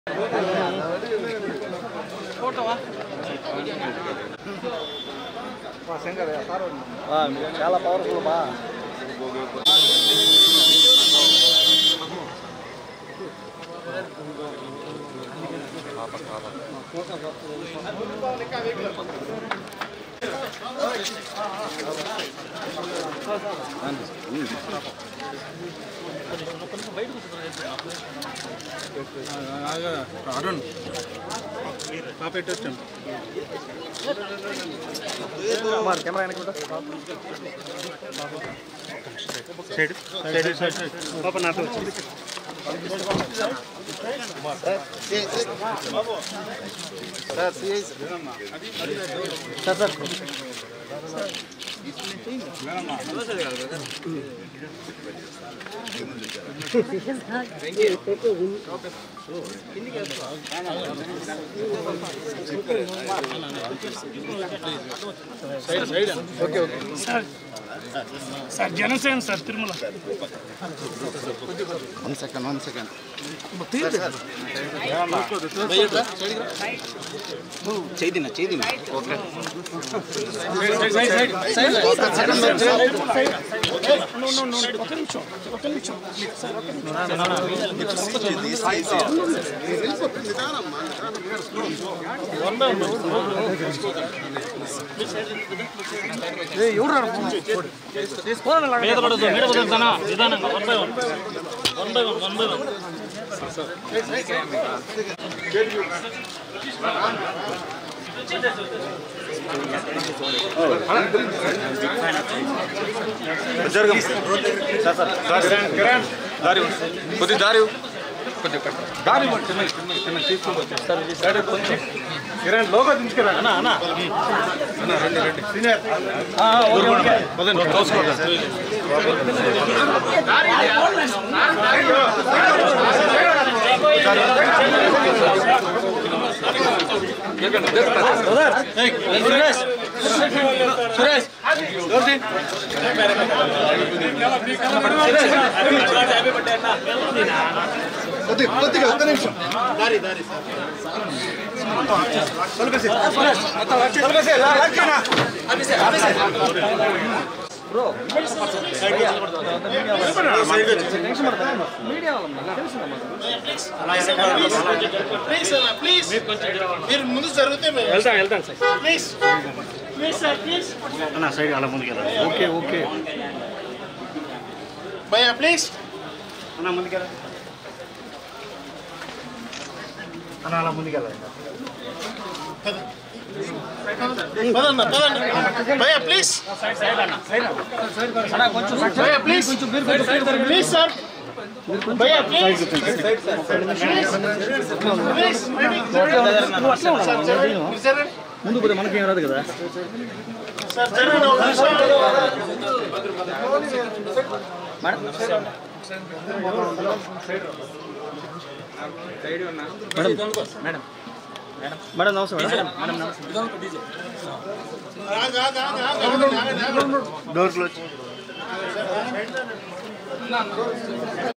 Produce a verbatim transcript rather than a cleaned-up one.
చాలా పవర్ఫుల్ బా అరుణ్ పాపెట్టొచ్చాం camera side side side side పాప నాతో sir sir okay okay sir sir Janasena sir Tirumala one second one second చేదిన చేదిన ఓకే నిదానంగా one by one one by one one by one దారి కొద్ది దారి కొద్ది దారి చిన్న చిన్న చిన్న తీసుకుంటూ కొంచెం కిరణ్ లోగా దించుకురా అన్న అన్న అన్న రండి రండి సీనియర్ పదండి చూసుకోండి సురేష్ కొద్దిగా ఒక్క నిమిషం దారి దారి బ్రో మీరు ముందు జరిగితే వెళ్తాం వెళ్తాం sir please please sir please అన్న సైడ్ అలా ముందుకు వెళ్ళండి ఓకే ఓకే భయ్యా ప్లీజ్ అన్న ముందుకు వెళ్ళండి అన్న అలా ముందుకు వెళ్ళండి పదండి పదండి భయ్యా ప్లీజ్ భయ్యా ప్లీజ్ ప్లీజ్ సార్ భయ్యా ప్లీజ్ ముందు పోతే మనకేం రాదు కదా మేడం మేడం నమస్తే మేడం డోర్ క్లోజ్